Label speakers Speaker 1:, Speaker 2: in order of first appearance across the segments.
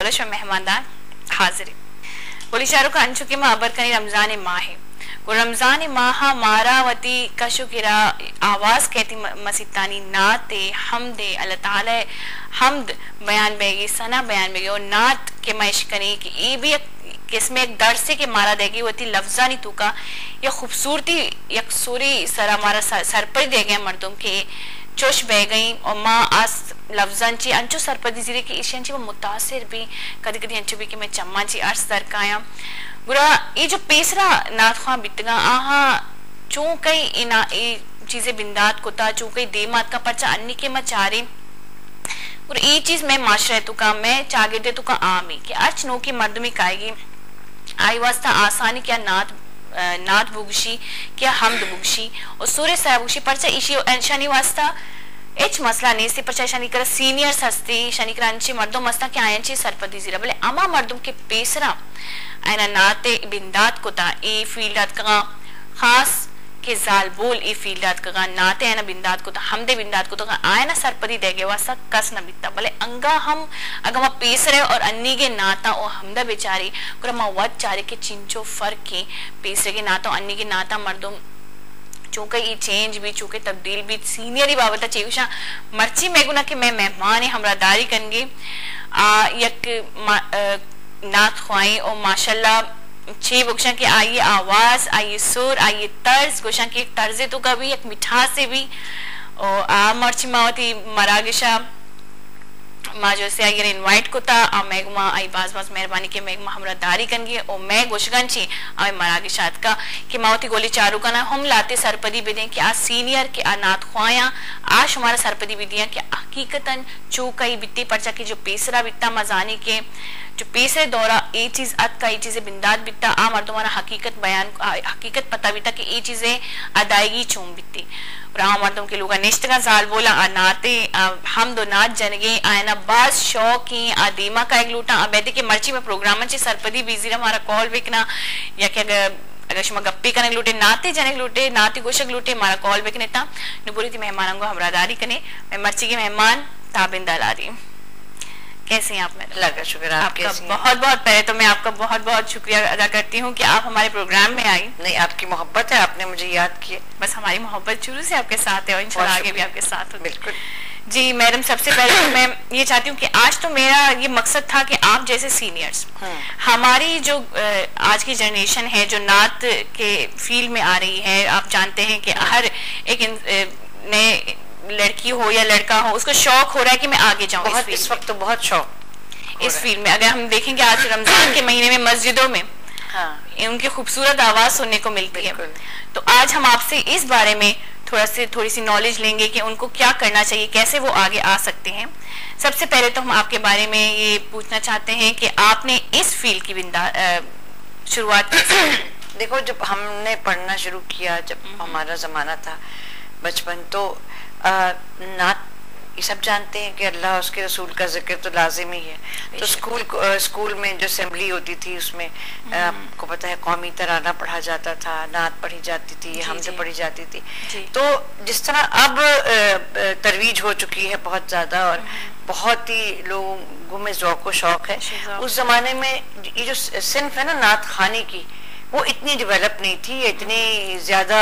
Speaker 1: मुकदश व मेहमानदार हाजिर बोली शाहरुख खान चुकी माँ अबर कनी रमजान माह है वो रमजान माह मारावती कशुकिरा आवाज कहती मसीतानी नाते हमदे अल्लाह ताला हमद बयान बेगी सना बयान बेगी और नात के मैश करी कि ये भी किसमें एक दर्द से के मारा देगी वो थी लफ्जानी तू का या खूबसूरती यकसूरी सर हमारा सर पर दे गए मर्दों के चोश बह गई और माँ आज लफ्जांची अंचो सरपदी जिरे की ईशंची वो मुतासिर भी कदी कदी अंचो भी कि मैं चम्मा जी अर्ज दरकाया बुरा ये जो पेसरा नाथ ख्वां बितगा आहा चूं कई इना ये चीजें बिंदात कोता चूं कई देमात का पर्चा अन्नी के मचारे और ये चीज मैं माशरे तू का मैं चागिरदे तू का आमी कि अर्च नो की मर्दमी काएगी आई वास्ता आसानी क्या नाथ बुगशी क्या हमद बुगशी और सूर्य साहब बुगशी परचा इशी शनि वास्ता एच मसला नहीं सी परचा शनि कर सीनियर सस्ती शनि करांची मर्दों मस्ता क्या आयंची सरपदी जीरा बोले अमा मर्दों के पेसरा आयना नाते बिंदात कोता ए फील्डात का खास के जाल बोल ए फील्डात का नाते आयना बिंदात कोता हमदे बिंदात कोता का आयना सरपदी देगे वास्ता कस न बिता बोले अंगा हम अगमा पेसरे और अन्नी के नाता और हमदा बेचारी कुरमा वत चारे के चिंचो फर्क के पेसरे के नाता अन्नी के नाता मर्दों चूंकि ये चेंज भी चूंकि तब्दील भी सीनियर ही बाबत चेविशा मर्ची मेगुना के मैं मेहमान है हमरा दारी करेंगे यक नात ख्वाई और माशाल्लाह छे बुक्शा के आइए आवाज आइए सुर आइए तर्ज गोशा की एक तर्जे तो कभी एक मिठास से भी और आ मर्ची मावती मरागिशा माँ जो से आइए इनवाइट को ता आ मैगमा आई बाज बाज मेहरबानी के मैगमा हमरा दारी करेंगे और मैं गोशगन छी आ मरागी शाद का कि मावती गोली चारू का ना हम लाते सरपदी बिदें कि आज सीनियर के आ नात ख्वाया आज हमारा सरपदी बिदियां कि हकीकतन चूकई बित्ती परचा की जो पेसरा बित्ता मजानी के जो पेसरे दौरा ये चीज अत का ये चीजें बिंदात बित्ता आ मर्दों हकीकत बयान हकीकत पता बिता कि ये चीजें अदायगी चूम बित्ती राम मर्दों के लोग निश्त का जाल बोला नाते हम दो नाच जनगे आयना बाज शौक ही आदिमा का एक लूटा अबैदे के मर्ची में प्रोग्राम चे सरपदी बिजी हमारा कॉल बिकना या कि अगर शुमा गप्पी करने लूटे नाते जने लूटे नाते गोशक लूटे हमारा कॉल बिकने था नुपुरी थी मेहमानों को हमरादारी कने मैं मर्ची के मेहमान ताबिंदा ला रही कैसे हैं आप? मेरा
Speaker 2: लगा शुक्र
Speaker 1: आपका बहुत बहुत पहले तो मैं आपका बहुत बहुत शुक्रिया अदा करती हूँ कि आप हमारे प्रोग्राम में आई।
Speaker 2: नहीं आपकी मोहब्बत है, आपने मुझे याद किया।
Speaker 1: बस हमारी मोहब्बत शुरू से आपके साथ है और इंशाल्लाह आगे भी आपके साथ हो।
Speaker 2: बिल्कुल
Speaker 1: जी मैडम, सबसे पहले तो मैं ये चाहती हूँ कि आज तो मेरा ये मकसद था कि आप जैसे सीनियर्स हमारी जो आज की जनरेशन है जो नात के फील्ड में आ रही है, आप जानते हैं कि हर एक नए लड़की हो या लड़का हो उसको शौक हो रहा है कि मैं आगे जाऊं
Speaker 2: इस वक्त तो बहुत शौक
Speaker 1: इस फील्ड में। अगर हम देखेंगे आज रमजान के महीने में मस्जिदों में उनकी खूबसूरत आवाज सुनने को मिलती है, तो आज हम आपसे इस बारे में थोड़ी सी नॉलेज लेंगे कि उनको क्या करना चाहिए, कैसे वो आगे आ सकते हैं। सबसे पहले तो हम आपके बारे में ये पूछना चाहते हैं कि आपने इस फील्ड की शुरुआत की।
Speaker 2: देखो जब हमने पढ़ना शुरू किया, जब हमारा जमाना था बचपन, तो नात ये सब जानते हैं कि अल्लाह उसके रसूल का जिक्र तो लाजिम ही है। तो स्कूल में जो असेंबली होती थी उसमें आपको पता है कौमी तराना पढ़ा जाता था, नात पढ़ी जाती थी, हमद पढ़ी जाती थी। तो जिस तरह अब तरवीज हो चुकी है बहुत ज्यादा और बहुत ही लोगों में ज़ौक़ व शौक है, उस जमाने में ये जो सिन्फ है ना नात खानी की, वो इतनी डेवलप नहीं थी, इतनी ज्यादा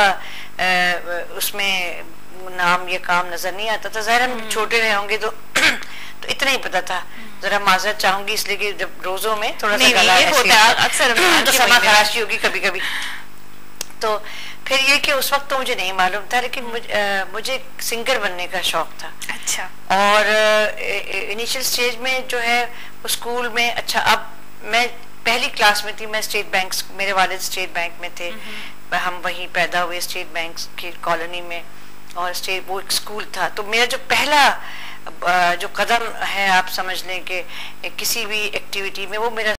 Speaker 2: उसमें नाम ये काम नजर नहीं आता था। ज़ाहिर हम छोटे रहे होंगे तो इतना ही पता था। जरा माजरत चाहूंगी इसलिए कि जब रोजों में थोड़ा सा गला
Speaker 1: अक्सर
Speaker 2: तो समा खराशी होगी कभी कभी। तो फिर ये कि उस वक्त तो मुझे नहीं मालूम था, लेकिन मुझे सिंगर बनने का शौक था।
Speaker 1: अच्छा।
Speaker 2: और इनिशियल स्टेज में जो है स्कूल में, अच्छा अब मैं पहली क्लास में थी, मैं स्टेट बैंक, मेरे वालिद स्टेट बैंक में थे, हम वहीं पैदा हुए स्टेट बैंक की कॉलोनी में, और स्टेट वो एक स्कूल था। तो मेरा जो पहला जो कदम है आप समझ लें कि किसी भी एक्टिविटी में, वो मेरा